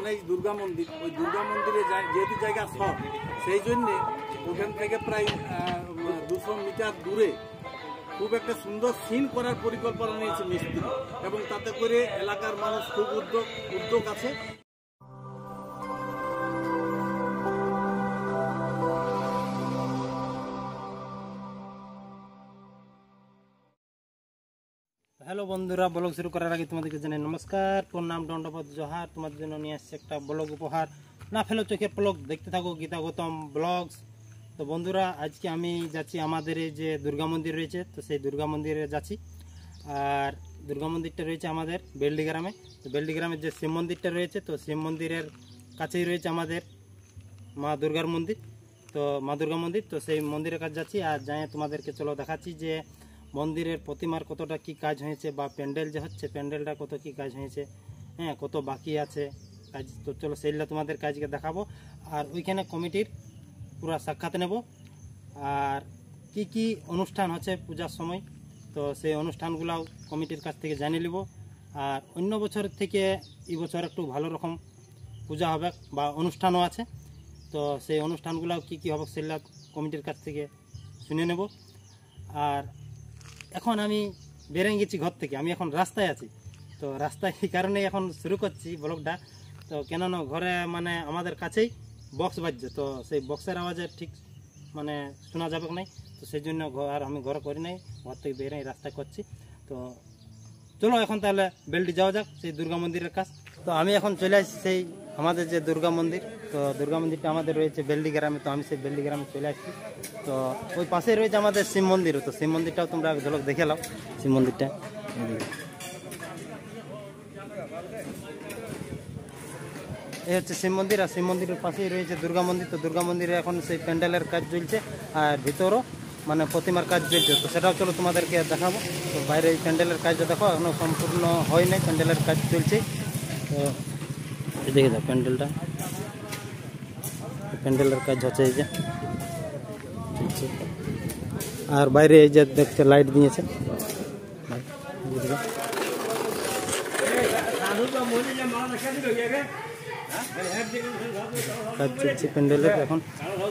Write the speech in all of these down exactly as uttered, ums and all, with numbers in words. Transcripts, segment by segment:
সামনেই দুর্গা মন্দির, ওই দুর্গা মন্দিরে যেহেতু জায়গা শর্ট, সেই জন্যে ওখান থেকে প্রায় দুশো মিটার দূরে খুব একটা সুন্দর সিন করার পরিকল্পনা নিয়েছে মিস্ত্রি, এবং তাতে করে এলাকার মানুষ খুব উদ্যোগ উদ্যোগ আছে। হ্যালো বন্ধুরা, ব্লগ শুরু করার আগে তোমাদেরকে জানাই নমস্কার, প্রণাম, দণ্ডবোধ, জোহার। তোমাদের জন্য নিয়ে আসছে একটা ব্লগ উপহার। না ফেলো চোখের ব্লগ, দেখতে থাকো গীতা গৌতম ব্লগস। তো বন্ধুরা, আজকে আমি যাচ্ছি আমাদের এই যে দুর্গা মন্দির রয়েছে, তো সেই দুর্গা মন্দিরে যাচ্ছি। আর দুর্গা মন্দিরটা রয়েছে আমাদের বেলডি গ্রামে। তো বেলডি গ্রামের যে শিব মন্দিরটা রয়েছে, তো শিব মন্দিরের কাছেই রয়েছে আমাদের মা দুর্গার মন্দির। তো মা দুর্গা মন্দির, তো সেই মন্দিরের কাছে যাচ্ছি। আর যাই তোমাদেরকে চলো দেখাচ্ছি যে মন্দিরের প্রতিমার কতটা কি কাজ হয়েছে, বা প্যান্ডেল যে হচ্ছে প্যান্ডেলটা কত কি কাজ হয়েছে, হ্যাঁ কত বাকি আছে কাজ। তো চলো সেইগুলো তোমাদের কাজকে দেখাবো। আর ওইখানে কমিটির পুরো সাক্ষাৎ নেব, আর কি কি অনুষ্ঠান হচ্ছে পূজার সময়, তো সেই অনুষ্ঠানগুলাও কমিটির কাছ থেকে জানিয়ে নেব। আর অন্য বছরের থেকে এই বছর একটু ভালো রকম পূজা হবে বা অনুষ্ঠানও আছে, তো সেই অনুষ্ঠানগুলাও কি কি হবে সেগুলো কমিটির কাছ থেকে শুনে নেব। আর এখন আমি বেরিয়ে গেছি ঘর থেকে, আমি এখন রাস্তায় আছি। তো রাস্তায় এই কারণেই এখন শুরু করছি ব্লগটা। তো কেননা ঘরে মানে আমাদের কাছেই বক্স বাজছে, তো সেই বক্সের আওয়াজে ঠিক মানে শোনা যাবে নাই, তো সেই জন্য আর আমি ঘরে করি নাই, ঘর থেকে বেরিয়ে রাস্তায় করছি। তো চলো এখন তাহলে বেলডি যাওয়া যাক, সেই দুর্গা মন্দিরের কাছ। তো আমি এখন চলে আসছি সেই আমাদের যে দুর্গা মন্দির, তো দুর্গা মন্দিরটা আমাদের রয়েছে বেলডি গ্রামে। তো আমি সেই বেলডি গ্রামে চলে আসছি। তো ওই পাশেই রয়েছে আমাদের শিব মন্দির, তো শিব মন্দিরটাও তোমরা ঝলক দেখে নাও। শিব মন্দিরটা এই হচ্ছে শিব মন্দির, আর শিব মন্দিরের পাশেই রয়েছে দুর্গা মন্দির। তো দুর্গা মন্দিরে এখন সেই প্যান্ডেলের কাজ চলছে, আর ভিতরও মানে প্রতিমার কাজ চলছে, তো সেটাও চলো তোমাদেরকে দেখাবো। তো বাইরে এই প্যান্ডেলের কাজটা দেখো, এখনও সম্পূর্ণ হয় নাই, প্যান্ডেলের কাজ চলছে। তো দেখে দাও প্যান্ডেলটা, প্যান্ডেলের কাজ হচ্ছে এই যে, আর বাইরে এই যে দেখছে লাইট দিয়েছে, কাজ চলছে প্যান্ডেলের এখন।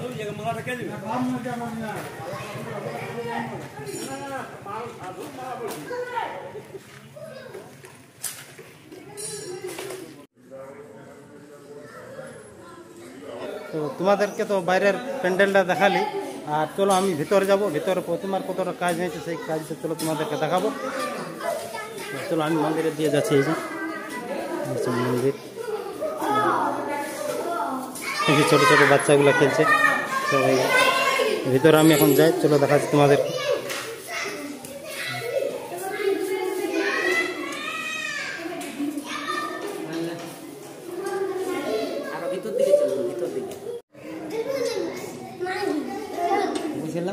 তো তোমাদেরকে তো বাইরের প্যান্ডেলটা দেখালি, আর চলো আমি ভিতরে যাব, ভিতরে প্রতিমার কতটা কাজ হয়েছে সেই কাজটা চলো তোমাদেরকে দেখাবো। চলো আমি মন্দিরে দিয়ে যাচ্ছি, এই যে মন্দির, এই ছোটো ছোটো বাচ্চাগুলো খেলছে সবাই। ভিতরে আমি এখন যাই, চলো দেখাচ্ছি তোমাদেরকে। বুঝলাম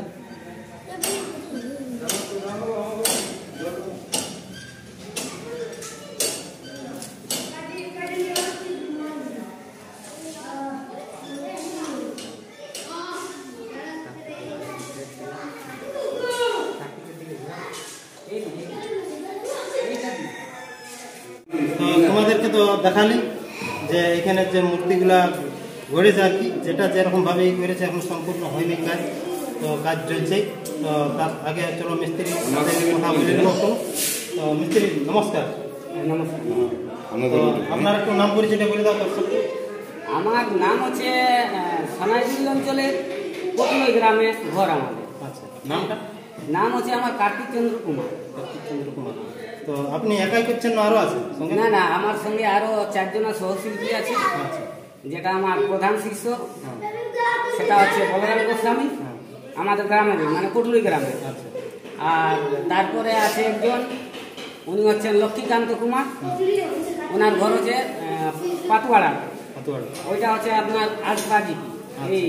তোমাদেরকে তো দেখালি যে এখানে যে মূর্তিগুলা গড়েছে আর কি, যেটা যেরকমভাবে করেছে এখন সম্পূর্ণ হয়নি কাজ, তো কাজ চলছেই। তো তার আগে চলো মিস্ত্রি কথা বলে নেব। তো মিস্ত্রি নমস্কার। নমস্কার। আপনার একটু নাম পরিচয়টা বলে দাও। আমার নাম হচ্ছে সোনাইজুল অঞ্চলের পটলই গ্রামে ঘর আমাদের। আচ্ছা, নামটা? নাম হচ্ছে আমার কার্তিক চন্দ্র কুমার। কার্তিক চন্দ্র কুমার। তো আপনি একাই করছেন না আরো আছে? না না, আমার সঙ্গে আরো চারজন সহশিল্পী আছে। আচ্ছা, যেটা আমার প্রধান শিষ্য সেটা হচ্ছে বলরাম গোস্বামী, আমাদের গ্রামের মানে পটলই গ্রামে। আচ্ছা, আর তারপরে আছে একজন, উনি হচ্ছেন লক্ষ্মীকান্ত কুমার, ওনার ঘর হচ্ছে পাতুয়াড়া। পাতুয়াড়া ওইটা হচ্ছে আপনার আলসা জিপি, এই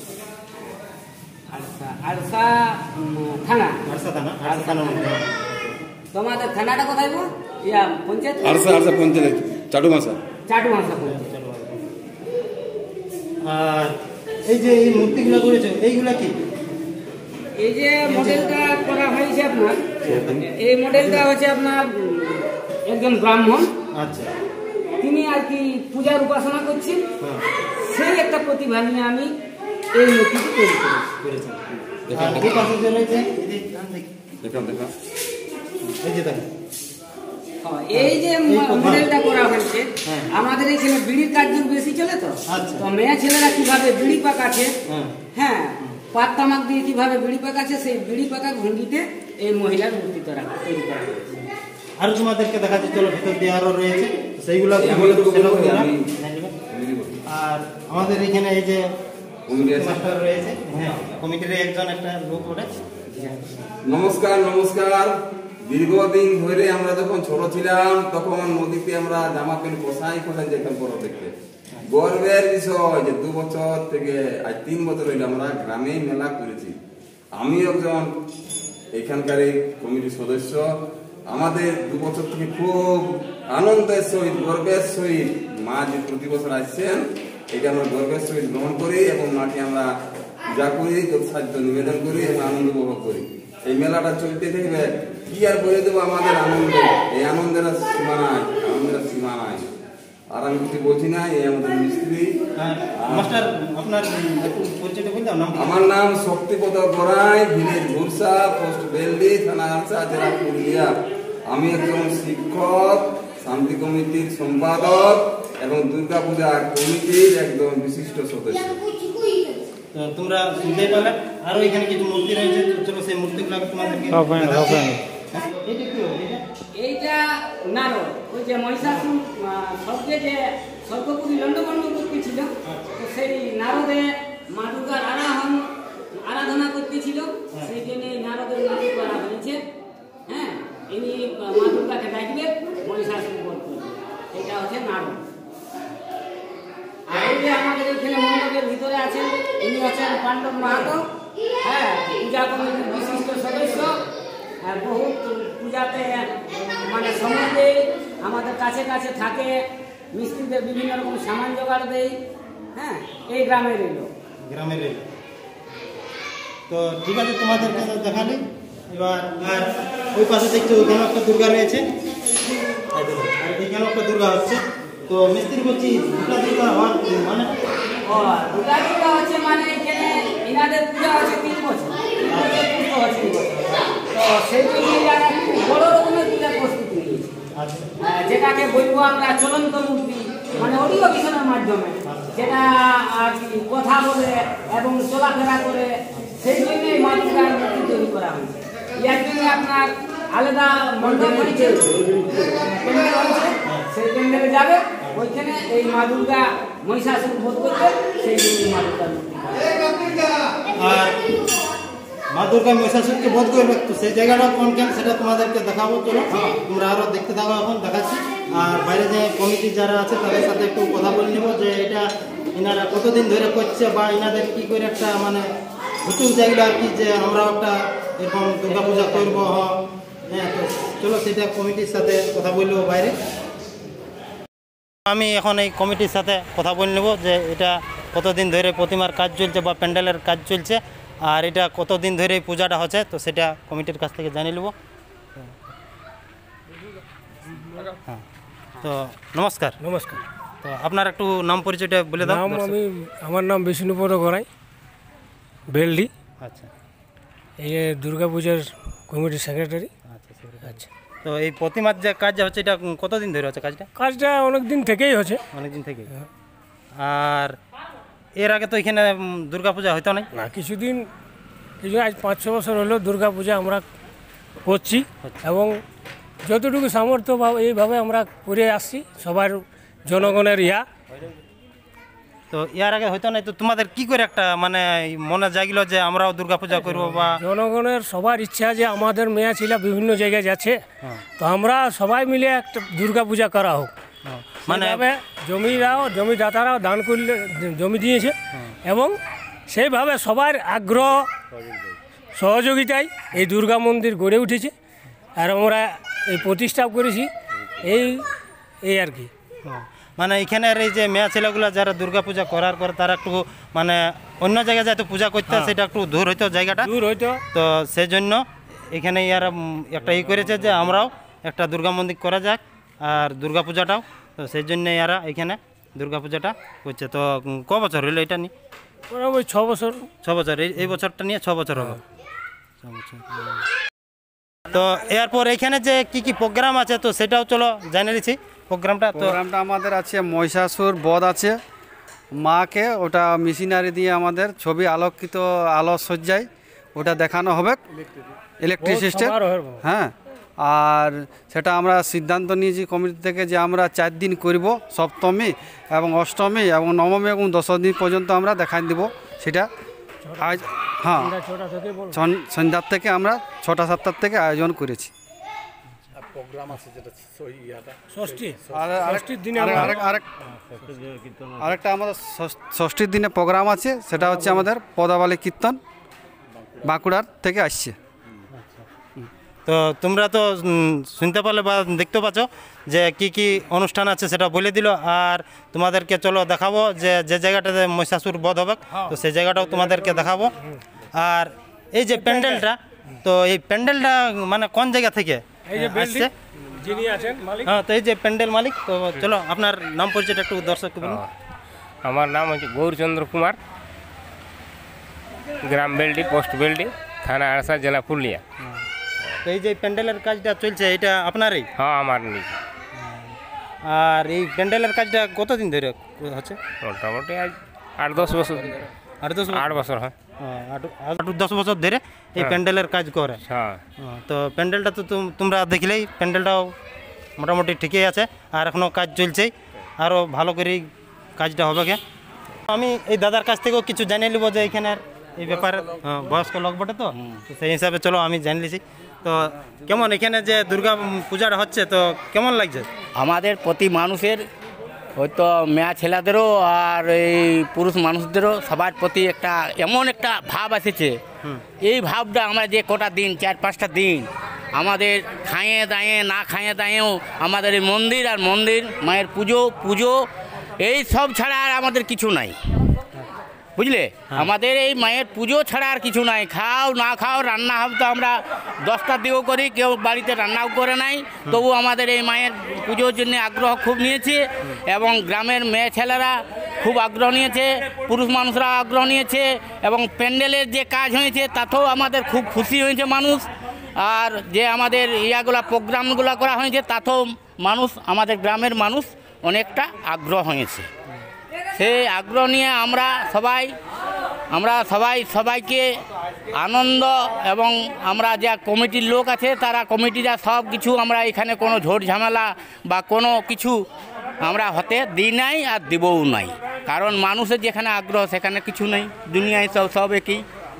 আলসা আলসা থানা। আলসা থানা, আলসা থানা। তোমাদের থানাটা কোথায় গো? ইয়া পঞ্চায়েত, আলসা আলসা পঞ্চায়েত, চাটুমাসা। চাটুমাসা পঞ্চায়েত। আর এই যে এই মূর্তিগুলো করেছে এইগুলা কি? এই যে মডেলটা করা হয়েছে আপনার, এই মডেলটা হচ্ছে আপনার একজন ব্রাহ্মণ। আচ্ছা, তিনি আর কি পূজার উপাসনা করছেন, সেই একটা প্রতিভা নিয়ে আমি এই মূর্তিটি তৈরি করেছি। আর এই পাশে যে রয়েছে এই যে ধান দেখি, দেখান দেখান এই যে দেখেন হ্যাঁ, এই যে মডেলটা করা হয়েছে, আমাদের এখানে বিড়ির কার্য বেশি চলে, তো আচ্ছা। তো মেয়ে ছেলেরা কিভাবে বিড়ি পাকাচ্ছে, হ্যাঁ হ্যাঁ পাত তামাক দিয়ে কিভাবে বিড়ি পাকাচ্ছে, সেই বিড়ি পাকা ভঙ্গিতে এই মহিলার মূর্তি তৈরি করা হয়েছে। আর তোমাদেরকে দেখা যাচ্ছে, চলো ভিতর দিয়ে আরো রয়েছে, সেইগুলো আর আমাদের এখানে এই যে মাস্টার রয়েছে, হ্যাঁ কমিটির একজন একটা লোক ওটা। নমস্কার নমস্কার। দীর্ঘদিন ধরে আমরা যখন ছোট ছিলাম তখন নদীতে আমরা জামা প্যান্ট কোথায় কোথায় যেতাম পরব দেখতে। গর্বের বিষয় যে দু বছর থেকে আজ তিন বছর হইলে আমরা গ্রামে মেলা করেছি। আমি একজন এখানকার কমিটির সদস্য। আমাদের দু বছর থেকে খুব আনন্দের সহিত গর্বের সহিত মা যে প্রতি বছর আসছেন, এটা আমরা গর্বের সহিত গ্রহণ করি এবং মাকে আমরা পূজা করি, সাহায্য নিবেদন করি এবং আনন্দ উপভোগ করি। এই মেলাটা চলতে থাকবে, কি আর বলে দেবো আমাদের আনন্দ, এই আনন্দের সীমা নাই, আনন্দের সীমা নাই। আর আমি কিছু বলছি না, এই আমাদের মিস্ত্রি। মাস্টার আপনার একটু পরিচয়টা বলতে নাম? আমার নাম শক্তিপদ গড়াই, ভিলেজ ভুরসা, পোস্ট বেলদি, থানা আনসা, জেলা পুরুলিয়া। আমি একজন শিক্ষক, শান্তি কমিটির সম্পাদক এবং দুর্গা পূজা কমিটির একজন বিশিষ্ট সদস্য। তোমরা শুনতেই পারলে, আরো এখানে কিছু মূর্তি রয়েছে, চলো সেই মূর্তিগুলো তোমাদেরকে। এইটা নারদ, ওই যে মহিষাসুর স্বর্গে যে স্বর্গপুরী লন্ডভণ্ড মূর্তি ছিল, তো সেই নারদে মা দুর্গার আরাধন আরাধনা করতেছিল, সেই জন্য এই নারদের মূর্তি করা হয়েছে। হ্যাঁ, ইনি মা দুর্গাকে ডাকবে, মহিষাসুর বধ করবে, এটা হচ্ছে নারদ। আর এই যে আমাদের এখানে মণ্ডপের ভিতরে আছেন, ইনি হচ্ছেন পাণ্ডব মাহাতো, হ্যাঁ পূজা কমিটির বিশিষ্ট সদস্য। আর বহুত পূজাতে মানে সময় দেয়, আমাদের কাছে কাছে থাকে, মিস্ত্রিদের বিভিন্ন রকম সামান জোগাড় দেয়। হ্যাঁ, এই গ্রামের এলো গ্রামের এলো। তো ঠিক আছে, তোমাদেরকে দেখালি এবার। আর ওই পাশে দেখছো ওইখানে একটা দুর্গা রয়েছে, আর এইখানে একটা দুর্গা হচ্ছে। তো মিস্ত্রি বলছি দুর্গা দুর্গা হওয়ার মানে ও দুর্গা দুর্গা হচ্ছে মানে এখানে এনাদের পূজা হচ্ছে তিন বছর, পুজো হচ্ছে তিন বছর। তো সেই জন্য এরা খুব বড় রকমের পূজার প্রস্তুতি নিয়েছে, যেটাকে বলবো আমরা চলন্ত মূর্তি, মানে অডিও ভিশনের মাধ্যমে, যেটা আর কি কথা বলে এবং চলাফেরা করে, সেই জন্যই মা দুর্গার মূর্তি তৈরি করা হয়েছে। ইয়ার জন্য আপনার আলাদা মণ্ডপ হয়েছে, প্যান্ডেল হয়েছে, সেই প্যান্ডেলে যাবে, ওইখানে এই মা দুর্গা মহিষাসুর বধ করতে, সেই জন্য মা দুর্গার মূর্তি। আর মা দুর্গা মহিষাসুরকে বধ করবে, তো সেই জায়গাটা কোন কেন সেটা তোমাদেরকে দেখাবো। চলো তোমরা আরো দেখতে থাকো, এখন দেখাচ্ছি। আর বাইরে যে কমিটি যারা আছে তাদের সাথে একটু কথা বলে নেবো, যে এটা এনারা কতদিন ধরে করছে, বা এনাদের কি করে একটা মানে হুটুক জায়গা আর কি, যে আমরা একটা এরকম দুর্গা পূজা করবো। হ্যাঁ, তো চলো সেটা কমিটির সাথে কথা বলবো বাইরে। আমি এখন এই কমিটির সাথে কথা বলে নেব, যে এটা কতদিন ধরে প্রতিমার কাজ চলছে বা প্যান্ডেলের কাজ চলছে, আর এটা কতদিন ধরে এই পূজাটা হচ্ছে, তো সেটা কমিটির কাছ থেকে জানিয়ে নেব। হ্যাঁ, তো নমস্কার। নমস্কার। তো আপনার একটু নাম পরিচয়টা বলে দাও। নাম আমি আমার নাম বিষ্ণুপদ গড়াই, বেলডি। আচ্ছা, এই দুর্গা পূজার কমিটির সেক্রেটারি। আচ্ছা আচ্ছা, তো এই প্রতিমার যে কাজ হচ্ছে, এটা কতদিন ধরে হচ্ছে কাজটা? কাজটা অনেক দিন থেকেই হচ্ছে। অনেক দিন থেকে। আর এর আগে তো এখানে দুর্গা পূজা হয়তো নাই না, কিছুদিন কিছু আজ পাঁচ ছ বছর হলো দুর্গা পূজা আমরা করছি, এবং যতটুকু সামর্থ্য বা এইভাবে আমরা করে আসছি সবার জনগণের ইয়া। তো ইয়ার আগে হয়তো নাই, তো তোমাদের কি করে একটা মানে মনে জাগলো যে আমরাও দুর্গা পূজা করবো? বা জনগণের সবার ইচ্ছা যে আমাদের মেয়ে ছেলে বিভিন্ন জায়গায় যাচ্ছে, তো আমরা সবাই মিলে একটা দুর্গা পূজা করা হোক। মানে জমিরাও জমিদাতারাও দান করলে জমি দিয়েছে, এবং সেইভাবে সবার আগ্রহ সহযোগিতায় এই দুর্গা মন্দির গড়ে উঠেছে, আর আমরা এই প্রতিষ্ঠা করেছি। এই এই আর কি, মানে এখানের এই যে মেয়ে ছেলেগুলো যারা দুর্গা পূজা করার পর তারা একটু মানে অন্য জায়গায় যাতে পূজা করতে, সেটা একটু দূর হইতো জায়গাটা, দূর হইতো। তো সেই জন্য এখানে ইয়ারা একটা ই করেছে যে আমরাও একটা দুর্গা মন্দির করা যাক, আর দুর্গা পূজাটাও তো সেই জন্য এরা এখানে দুর্গাপূজাটা করছে। তো উম, ক বছর হলো এটা নিয়ে? ওই ছ বছর ছ বছর এই এই বছরটা নিয়ে ছ বছর হবে। ছ বছর। তো এরপর এখানে যে কি কি প্রোগ্রাম আছে তো সেটাও চলো জানিয়ে নিচ্ছি প্রোগ্রামটা। তো প্রোগ্রামটা আমাদের আছে মহিষাসুর বধ আছে, মাকে ওটা মেশিনারি দিয়ে আমাদের ছবি আলোকিত আলোকসজ্জায় ওটা দেখানো হবে, ইলেকট্রিক সিস্টেম। হ্যাঁ, আর সেটা আমরা সিদ্ধান্ত নিয়েছি কমিটি থেকে যে আমরা চার দিন করব, সপ্তমী এবং অষ্টমী এবং নবমী এবং দশমী পর্যন্ত আমরা দেখাই দিব সেটা। আজ হ্যাঁ সন- সন্ধ্যার থেকে আমরা ছটা সাতটার থেকে আয়োজন করেছি। ষষ্ঠী আর আরেক- ষষ্ঠীর দিনে আরেক- আরেক- আরেক- আরেকটা আমাদের ষষ্ঠ- ষষ্ঠীর দিনে প্রোগ্রাম আছে, সেটা হচ্ছে আমাদের পদাবলী কীর্তন বাঁকুড়ার থেকে আসছে। তো তোমরা তো উম, শুনতে পারলে বা দেখতে পাচ্ছ যে কি কি অনুষ্ঠান আছে সেটা বলে দিল। আর তোমাদেরকে চলো দেখাবো যে যে জায়গাটাতে মহিষাসুর বধ হবে তো সেই জায়গাটাও তোমাদেরকে দেখাবো। আর এই যে প্যান্ডেলটা, তো এই প্যান্ডেলটা মানে কোন জায়গা থেকে এই যে আসছে? যিনি আছেন মালিক, হ্যাঁ, তো এই যে প্যান্ডেল মালিক, তো চলো আপনার নাম পরিচয়টা একটু দর্শককে বলুন। আমার নাম হচ্ছে গৌরচন্দ্র কুমার, গ্রাম বেলডি, পোস্ট বেলডি, থানা আড়সা, জেলা পুরুলিয়া। তো এই যে প্যান্ডেলের কাজটা চলছে এটা আপনারই? হ্যাঁ, আমার নিজে। আর এই প্যান্ডেলের কাজটা কতদিন ধরে হচ্ছে? মোটামুটি আজ আট দশ বছর আট দশ আট বছর হয়। হ্যাঁ, আট আট দশ বছর ধরে এই প্যান্ডেলের কাজ করে। হ্যাঁ, হ্যাঁ, তো প্যান্ডেলটা তো তুম- তোমরা দেখলেই প্যান্ডেলটাও মোটামুটি ঠিকই আছে, আর এখনও কাজ চলছেই, আরও ভালো করেই কাজটা হবে। কে আমি এই দাদার কাছ থেকেও কিছু জানিয়ে নেবো যে এখানের এই ব্যাপারে। হ্যাঁ, বয়স্ক লোক বটে, তো তো সেই হিসাবে চলো আমি জানিয়েছি। তো কেমন এখানে যে দুর্গা পূজাটা হচ্ছে তো কেমন লাগছে? আমাদের প্রতি মানুষের হয়তো মেয়া ছেলেদেরও আর এই পুরুষ মানুষদেরও সবার প্রতি একটা এমন একটা ভাব এসেছে। এই ভাবটা আমরা যে কটা দিন, চার পাঁচটা দিন আমাদের খাইয়ে দাঁয়ে না খাইয়ে দাঁয়েও আমাদের এই মন্দির আর মন্দির মায়ের পুজো পুজো এই সব ছাড়া আর আমাদের কিছু নাই, বুঝলে? আমাদের এই মায়ের পুজো ছাড়া আর কিছু নাই। খাও না খাও, রান্না হবে তো আমরা দশটার দিকেও করি, কেউ বাড়িতে রান্নাও করে নাই, তবু আমাদের এই মায়ের পুজোর জন্য আগ্রহ খুব নিয়েছে এবং গ্রামের মেয়ে ছেলেরা খুব আগ্রহ নিয়েছে, পুরুষ মানুষরা আগ্রহ নিয়েছে এবং প্যান্ডেলের যে কাজ হয়েছে তাতেও আমাদের খুব খুশি হয়েছে মানুষ। আর যে আমাদের ইয়াগুলা প্রোগ্রামগুলো করা হয়েছে তাতেও মানুষ, আমাদের গ্রামের মানুষ অনেকটা আগ্রহ হয়েছে। সেই আগ্রহ নিয়ে আমরা সবাই আমরা সবাই সবাইকে আনন্দ এবং আমরা যা কমিটির লোক আছে তারা কমিটিরা সব কিছু আমরা এখানে কোনো ঝোট ঝামেলা বা কোনো কিছু আমরা হতে দিই নাই আর দিবও নাই, কারণ মানুষের যেখানে আগ্রহ সেখানে কিছু নেই, দুনিয়ায় সব সব একই,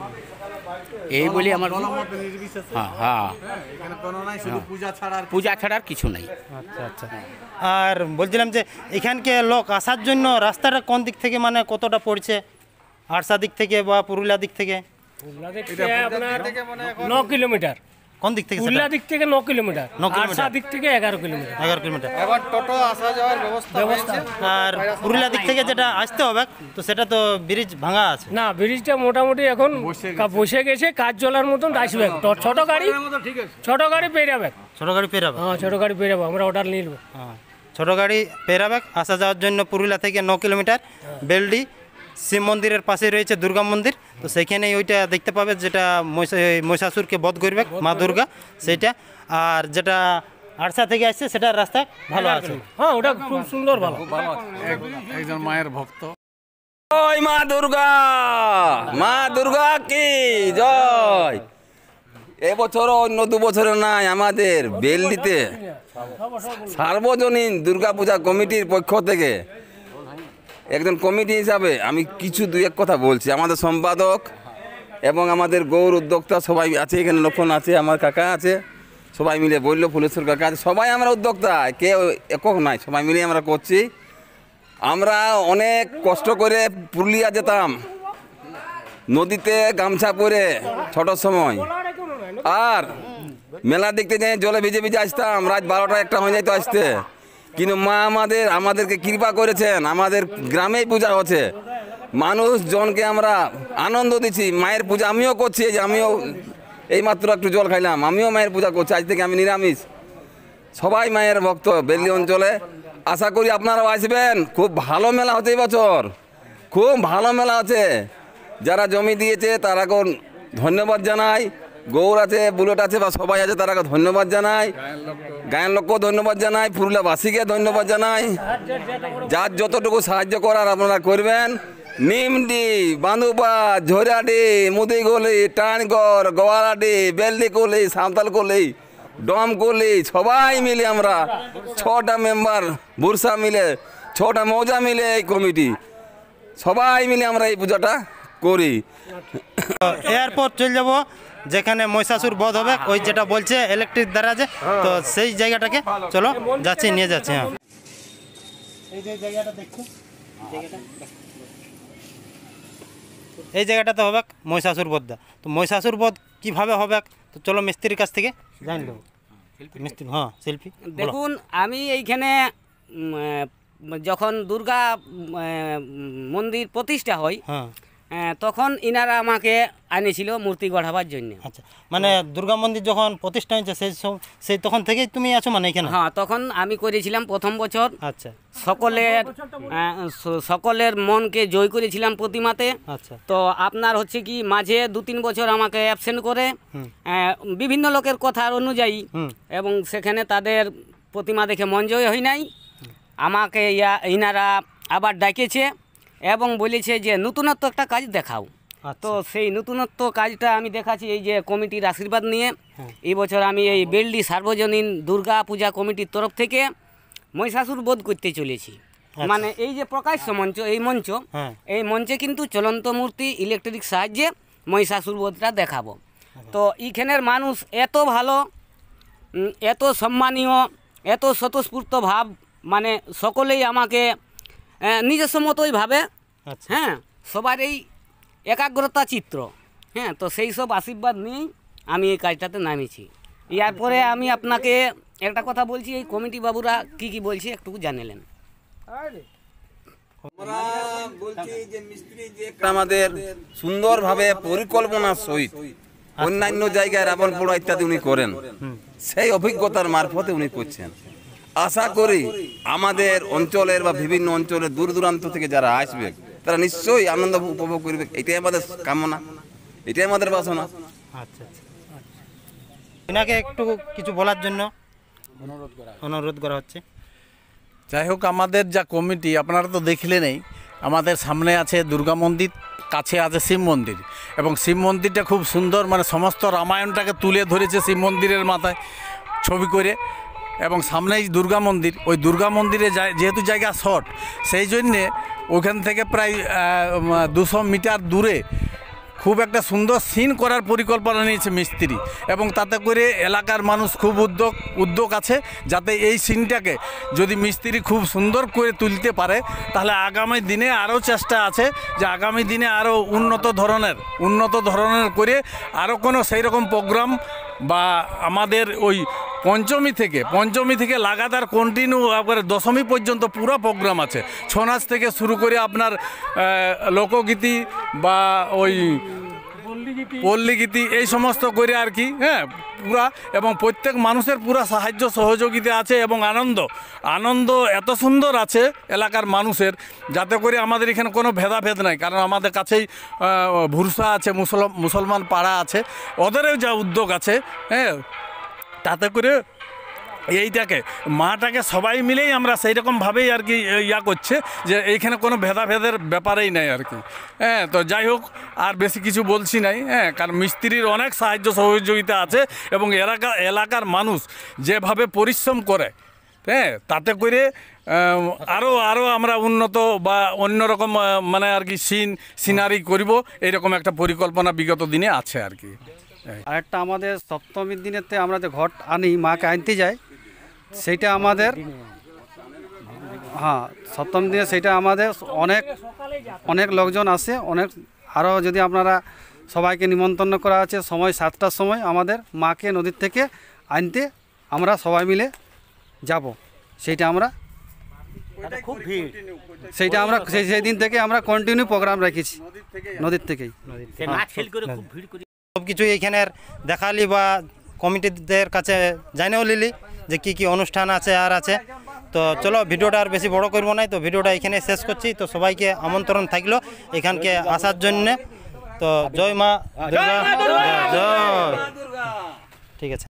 এই বলি আমার। হ্যাঁ হ্যাঁ, পূজা ছাড়া আর পূজা ছাড়া আর কিছু নেই। আচ্ছা আচ্ছা। আর বলছিলাম যে এখানকে লোক আসার জন্য রাস্তাটা কোন দিক থেকে, মানে কতটা পড়ছে? আরসা দিক থেকে বা পুরুলিয়া দিক থেকে? আপনার ন কিলোমিটার। কোন দিক থেকে? পুরুলিয়া দিক থেকে ন কিলোমিটার, ন কিলোমিটার। আরসা দিক থেকে এগারো কিলোমিটার। এগারো কিলোমিটার। এবার টোটো আসা যাওয়ার ব্যবস্থা হয়েছে। আর পুরুলিয়া দিক থেকে যেটা আসতে হবে তো সেটা তো ব্রিজ ভাঙা আছে। না, ব্রিজটা মোটামুটি এখন কা- বসে গেছে, কাজ চলার মতন আসবে। তো ছোট গাড়ি ছোট গাড়ি পেরাবে। ছোট গাড়ি পেরাবে? হ্যাঁ, ছোট গাড়ি পেরাবো, আমরা অর্ডার নিয়ে নেবো। হ্যাঁ, ছোট গাড়ি পেরাবে আসা যাওয়ার জন্য। পুরুলিয়া থেকে ন কিলোমিটার, বেলডি শিব মন্দিরের পাশে রয়েছে দুর্গা মন্দির, তো সেখানেই ওইটা দেখতে পাবে যেটা মহিষা- মহিষাসুরকে বধ করবে মা দুর্গা, সেইটা। আর যেটা আরসা থেকে আসছে সেটার রাস্তা ভালো আছে। হ্যাঁ, ওটা খুব সুন্দর, ভালো। একজন মায়ের ভক্ত। জয় মা দুর্গা, মা দুর্গা কি জয়। এবছর অন্য দু বছরে নাই, আমাদের বেলডিতে সার্বজনীন দুর্গাপূজা কমিটির পক্ষ থেকে একজন কমিটি হিসাবে আমি কিছু দুই এক কথা বলছি। আমাদের সম্পাদক এবং আমাদের গৌর উদ্যোক্তা সবাই আছে এখানে, লক্ষণ আছে, আমার কাকা আছে, সবাই মিলে বললো, ফুলেশ্বর কাকা আছে, সবাই আমরা উদ্যোক্তা, কেউ একক নাই, সবাই মিলে আমরা করছি। আমরা অনেক কষ্ট করে পুরুলিয়া যেতাম, নদীতে গামছা পরে ছোটোর সময়, আর মেলা দেখতে যাই জলে ভিজে ভিজে আসতাম, রাত বারোটা একটা হয়ে যাইতো আসতে। কিন্তু মা আমাদের আমাদেরকে কৃপা করেছেন, আমাদের গ্রামেই পূজা হচ্ছে, মানুষজনকে আমরা আনন্দ দিচ্ছি। মায়ের পূজা আমিও করছি, যে আমিও এইমাত্র একটু জল খাইলাম, আমিও মায়ের পূজা করছি, আজ থেকে আমি নিরামিষ। সবাই মায়ের ভক্ত বেলডি অঞ্চলে, আশা করি আপনারাও আসবেন। খুব ভালো মেলা হচ্ছে এবছর, খুব ভালো মেলা আছে। যারা জমি দিয়েছে তারাকে ধন্যবাদ জানাই, গৌর আছে, বুলেট আছে বা সবাই আছে, তারাকে ধন্যবাদ জানাই, গায়ের লোককেও ধন্যবাদ জানাই, পুরুলিয়াবাসীকে ধন্যবাদ জানাই। যার যতটুকু সাহায্য করার আপনারা করবেন। নিমডি, বান্দুপা, ঝরিয়াডি, মুদিগলি, টানগড়, গোয়ালাডি, বেলডিকলি, সাঁওতালকলি, ডমকলি সবাই মিলে আমরা ছটা মেম্বার বুরসা মিলে, ছটা মৌজা মিলে এই কমিটি, সবাই মিলে আমরা এই পূজাটা করি। এরপর চলে যাব যেখানে মহিষাসুর বধ হবে, ওই যেটা বলছে ইলেকট্রিক দ্বারা যে, তো সেই জায়গাটাকে চলো যাচ্ছি, নিয়ে যাচ্ছি। হ্যাঁ, এই যে জায়গাটা দেখছো, এই জায়গাটাতে হবে মহিষাসুর বধটা। তো মহিষাসুর বধ কীভাবে হবে, তো চলো মিস্ত্রির কাছ থেকে জানি দেবো। মিস্ত্রি, হ্যাঁ শিল্পী। দেখুন, আমি এইখানে যখন দুর্গা মন্দির প্রতিষ্ঠা হয়, হ্যাঁ, তখন ইনারা আমাকে আনেছিল মূর্তি গড়াবার জন্য। আচ্ছা, মানে দুর্গা মন্দির যখন প্রতিষ্ঠা হয়েছে সেই সেই তখন থেকেই তুমি আছো মানে এখানে? হ্যাঁ, তখন আমি করেছিলাম প্রথম বছর। আচ্ছা, সকলের সকলের মনকে জয় করেছিলাম প্রতিমাতে। আচ্ছা, তো আপনার হচ্ছে কি মাঝে দু তিন বছর আমাকে অ্যাবসেন্ট করে বিভিন্ন লোকের কথার অনুযায়ী, এবং সেখানে তাদের প্রতিমা দেখে মন জয় হয় নাই। আমাকে ইয়া ইনারা আবার ডাকেছে এবং বলেছে যে নতুনত্ব একটা কাজ দেখাও। তো সেই নতুনত্ব কাজটা আমি দেখাচ্ছি এই যে কমিটির আশীর্বাদ নিয়ে। এই বছর আমি এই বেলডি সার্বজনীন দুর্গা পূজা কমিটির তরফ থেকে মহিষাসুর বধ করতে চলেছি। মানে এই যে প্রকাশ্য মঞ্চ, এই মঞ্চ, এই মঞ্চে কিন্তু চলন্ত মূর্তি ইলেকট্রিক সাহায্যে মহিষাসুর বধটা দেখাবো। তো এইখানের মানুষ এত ভালো, এত সম্মানীয়, এত স্বতঃস্ফূর্ত ভাব, মানে সকলেই আমাকে নিজস্ব মতোই ভাবে। হ্যাঁ, সবার এই একাগ্রতা চিত্র। হ্যাঁ, তো সেই সব আশীর্বাদ নিয়েই আমি এই কাজটাতে নামিছি। এরপরে আমি আপনাকে একটা কথা বলছি, এই কমিটি বাবুরা কি কি বলছে একটু জানালেন। আমরা বলছি যে মিস্ত্রি যে আমাদের সুন্দরভাবে পরিকল্পনার সহিত অন্যান্য জায়গায় রাবণপুর ইত্যাদি উনি করেন, সেই অভিজ্ঞতার মারফতে উনি করছেন। আশা করি আমাদের অঞ্চলের বা বিভিন্ন অঞ্চলের দূর দূরান্ত থেকে যারা আসবে তারা নিশ্চয়ই আনন্দ উপভোগ করবে। এটাই আমাদের কামনা, এটাই আমাদের বাসনা। আচ্ছা, এনাকে একটু কিছু বলার জন্য অনুরোধ করা অনুরোধ করা হচ্ছে। যাই হোক, আমাদের যা কমিটি আপনারা তো দেখলেনই, আমাদের সামনে আছে দুর্গা মন্দির, কাছে আছে শিব মন্দির, এবং শিব মন্দিরটা খুব সুন্দর, মানে সমস্ত রামায়ণটাকে তুলে ধরেছে শিব মন্দিরের মাথায় ছবি করে, এবং সামনেই দুর্গা মন্দির। ওই দুর্গা মন্দিরে যেহেতু জায়গা শর্ট, সেই জন্যে ওখান থেকে প্রায় দুশো মিটার দূরে খুব একটা সুন্দর সিন করার পরিকল্পনা নিয়েছে মিস্ত্রি, এবং তাতে করে এলাকার মানুষ খুব উদ্যোগ উদ্যোগ আছে যাতে এই সিনটাকে যদি মিস্ত্রি খুব সুন্দর করে তুলতে পারে, তাহলে আগামী দিনে আরও চেষ্টা আছে যে আগামী দিনে আরও উন্নত ধরনের উন্নত ধরনের করে আরও কোনো সেই রকম প্রোগ্রাম বা আমাদের ওই পঞ্চমী থেকে পঞ্চমী থেকে লাগাতার কন্টিনিউ একবারে দশমী পর্যন্ত পুরো প্রোগ্রাম আছে। ছৌ নাচ থেকে শুরু করে আপনার লোকগীতি বা ওই পল্লীগীতি এই সমস্ত করে আর কি। হ্যাঁ, পুরা, এবং প্রত্যেক মানুষের পুরা সাহায্য সহযোগিতা আছে, এবং আনন্দ আনন্দ এত সুন্দর আছে এলাকার মানুষের, যাতে করে আমাদের এখানে কোনো ভেদাভেদ নাই। কারণ আমাদের কাছেই ভুরসা আছে, মুসলমান মুসলমান পাড়া আছে, ওদেরও যা উদ্যোগ আছে, হ্যাঁ, তাতে করে এইটাকে মাটাকে সবাই মিলেই আমরা সেই রকমভাবেই আর কি ইয়া করছে যে এইখানে কোনো ভেদাভেদের ব্যাপারেই নাই আর কি। হ্যাঁ, তো যাই হোক, আর বেশি কিছু বলছি নাই। হ্যাঁ, কারণ মিস্ত্রির অনেক সাহায্য সহযোগিতা আছে, এবং এলাকা এলাকার মানুষ যেভাবে পরিশ্রম করে, হ্যাঁ, তাতে করে আরও আরও আমরা উন্নত বা অন্যরকম মানে আর কি সিন সিনারি করব, এইরকম একটা পরিকল্পনা বিগত দিনে আছে আর কি। আরেকটা আমাদের সপ্তমীর দিনেতে আমরা যে ঘট আনি, মাকে আনতে যাই, সেইটা আমাদের, হ্যাঁ, সপ্তম দিনে সেইটা আমাদের অনেক অনেক লোকজন আসে, অনেক আরও যদি আপনারা সবাইকে নিমন্ত্রণ করা আছে, সময় সাতটার সময় আমাদের মাকে নদীর থেকে আনতে আমরা সবাই মিলে যাব। সেইটা আমরা খুব ভিড়, সেইটা আমরা সেই সেই দিন থেকে আমরা কন্টিনিউ প্রোগ্রাম রেখেছি নদীর থেকেই। সব কিছু এইখানের দেখালি বা কমিটিদের কাছে জানিয়েও নিলি যে কি কি অনুষ্ঠান আছে আর আছে। তো চলো ভিডিওটা আর বেশি বড় করবো না, তো ভিডিওটা এখানে শেষ করছি। তো সবাইকে আমন্ত্রণ থাকলো এখানকে আসার জন্য। তো জয় মা দুর্গা, জয়। ঠিক আছে।